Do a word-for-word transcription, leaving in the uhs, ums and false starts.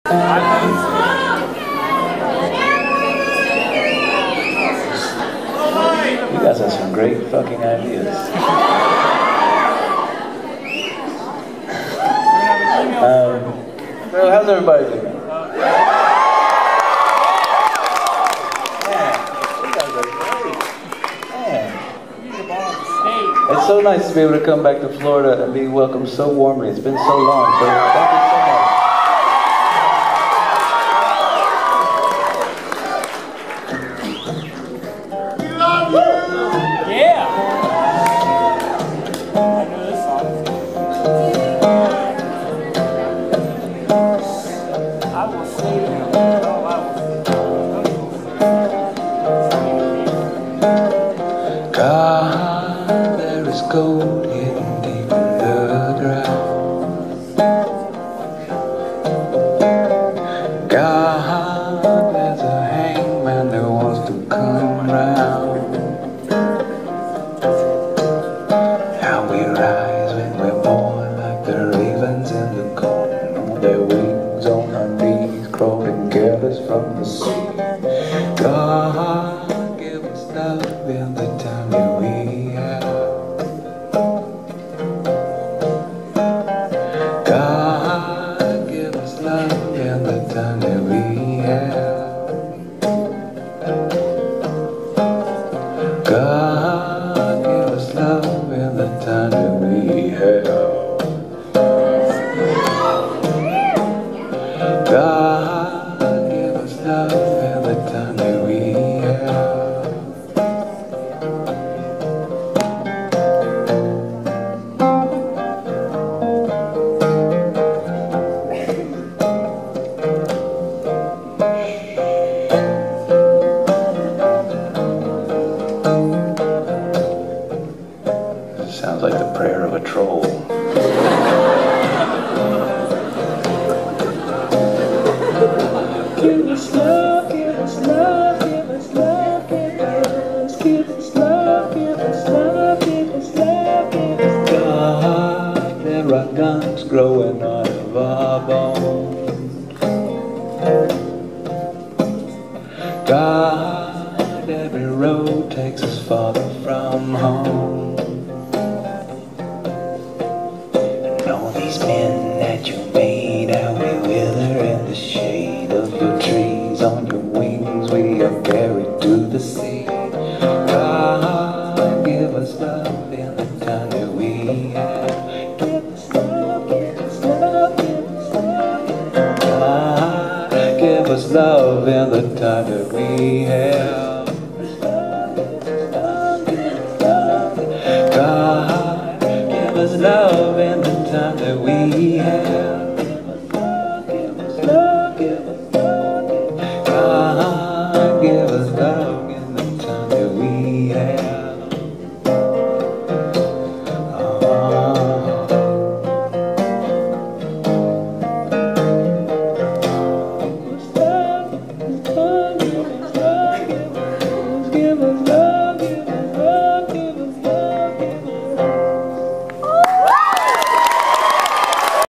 You guys have some great fucking ideas. Um, well, how's everybody doing? Man, you guys are great. Man. It's so nice to be able to come back to Florida and be welcomed so warmly. It's been so long. So thank you so much. God, there is gold hidden deep in the ground. God, there's a hangman that wants to come round. How we rise when we're born like the ravens in the corn, on their wings, on our knees, crawling careless from the sea. God, give us love in the time that we have. God, give us love in the time that we have. God, give us love in the time that we have. God, give us love in the time that we have. Sounds like the prayer of a troll. Give us love, give us love, give us love, give us, give us love, give us love, give us love, give us God, there are guns growing out of our bones. God, every road takes us farther from home. These men that you made, how we wither in the shade of your trees. On your wings we are carried to the sea. God, give us love in the time that we have. Give us love, give us love, give us love. God, give us love in the time that we have. God, give us love in the time that we have.